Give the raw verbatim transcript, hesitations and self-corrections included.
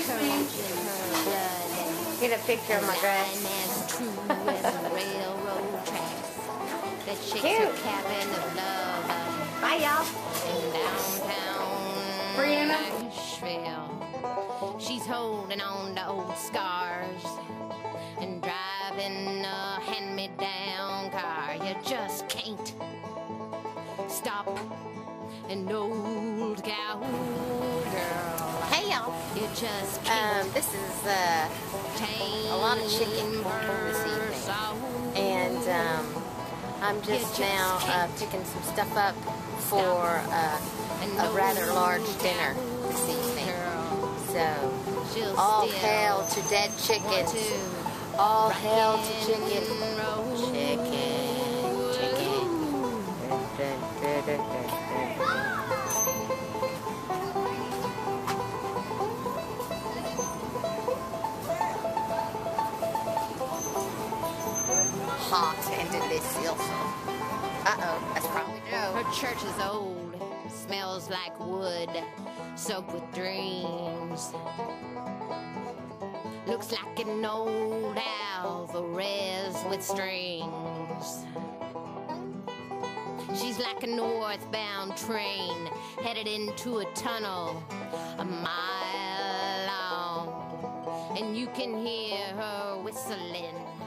Get a picture of my grass. As true as the railroad tracks that shakes Cute. her cabin of love Bye, y'all. in downtown Brianna. Nashville. She's holding on to old scars and driving a hand-me-down car. You just can't stop an old cowgirl. Hey, y'all. You just can't. Um, this is uh, a lot of chicken this evening, and um, I'm just now uh, picking some stuff up for uh, a rather large dinner this evening. So, all hail to dead chickens. All hail to chicken. Chicken. Chicken. Hot and delicious. Uh-oh, that's probably Joe. Her church is old, smells like wood, soaked with dreams. Looks like an old Alvarez with strings. She's like a northbound train headed into a tunnel a mile long, and you can hear her whistling